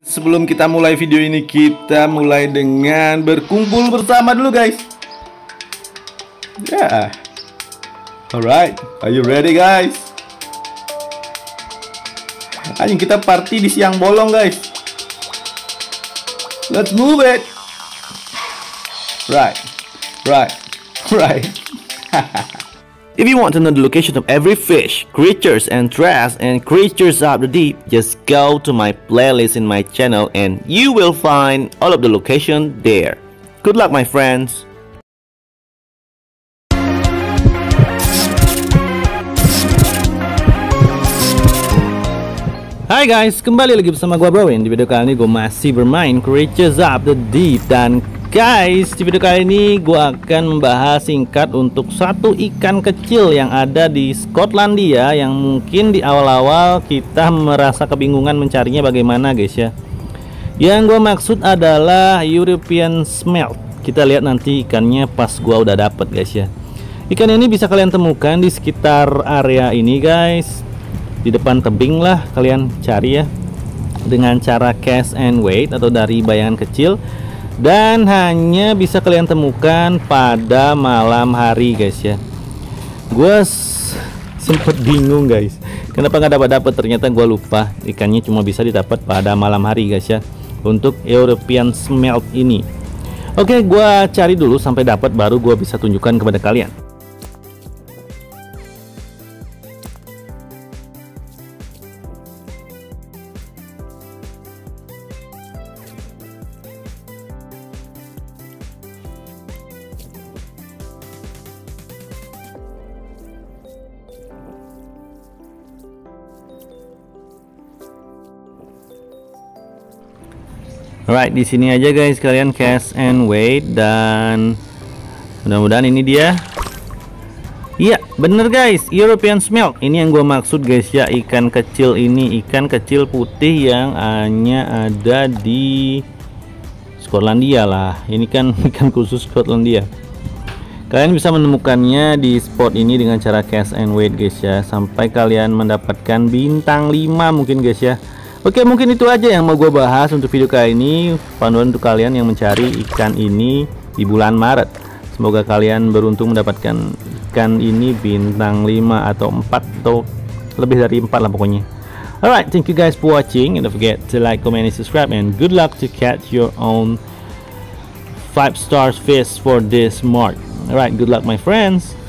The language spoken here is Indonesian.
Sebelum kita mulai video ini, kita mulai dengan berkumpul bersama dulu guys. Ya, alright, are you ready guys? Ayo kita party di siang bolong guys. Let's move it. Right. If you want to know the location of every fish, creatures and trash and creatures of the deep, just go to my playlist in my channel and you will find all of the location there. Good luck my friends. Hai guys, kembali lagi bersama gua Bro. Di video kali ini gue masih bermain Creatures of the Deep. Dan guys, di video kali ini gue akan membahas singkat untuk satu ikan kecil yang ada di Skotlandia, yang mungkin di awal-awal kita merasa kebingungan mencarinya bagaimana guys ya. Yang gue maksud adalah European Smelt. Kita lihat nanti ikannya pas gua udah dapet guys ya. Ikan ini bisa kalian temukan di sekitar area ini guys. Di depan tebing lah kalian cari ya, dengan cara cast and wait atau dari bayangan kecil, dan hanya bisa kalian temukan pada malam hari guys ya. Gue sempet bingung guys, kenapa nggak dapat, ternyata gue lupa ikannya cuma bisa didapat pada malam hari guys ya, untuk European Smelt ini. Oke, gue cari dulu sampai dapat, baru gue bisa tunjukkan kepada kalian. Alright, di sini aja guys, kalian cast and wait, dan mudah-mudahan ini dia. Iya, bener guys, European Smelt. Ini yang gue maksud guys ya, ikan kecil ini, ikan kecil putih yang hanya ada di Skotlandia lah. Ini kan ikan khusus Skotlandia. Kalian bisa menemukannya di spot ini dengan cara cast and wait guys ya, sampai kalian mendapatkan bintang 5 mungkin guys ya. Oke, mungkin itu aja yang mau gue bahas untuk video kali ini. Panduan untuk kalian yang mencari ikan ini di bulan Maret. Semoga kalian beruntung mendapatkan ikan ini bintang 5 atau 4 atau lebih dari 4 lah pokoknya. Alright, thank you guys for watching, and don't forget to like, comment, and subscribe, and good luck to catch your own 5-star fish for this mark. Alright, good luck my friends.